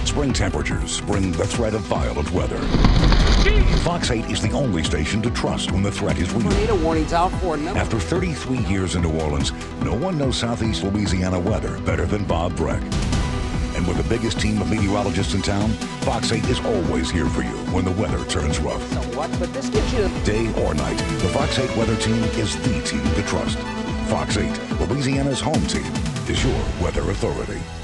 Spring temperatures, spring the threat of violent weather. Fox 8 is the only station to trust when the threat is real. Tornado warnings out for another. After 33 years in New Orleans, no one knows Southeast Louisiana weather better than Bob Breck. And with the biggest team of meteorologists in town, Fox 8 is always here for you when the weather turns rough. Somewhat, but this gives you... Day or night, the Fox 8 weather team is the team to trust. Fox 8, Louisiana's home team, is your weather authority.